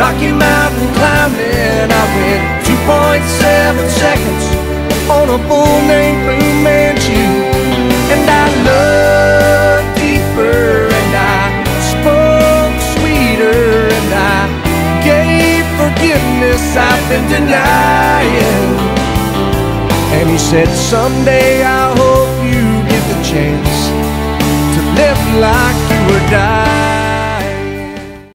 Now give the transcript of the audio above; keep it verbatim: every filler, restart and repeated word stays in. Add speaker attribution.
Speaker 1: Rocky Mountain climbing, I went two point seven seconds on a bull named Blue Manchu. And I loved deeper, and I spoke sweeter, and I gave forgiveness I've been denying. And he said, someday I hope you get the chance to live like you were dying.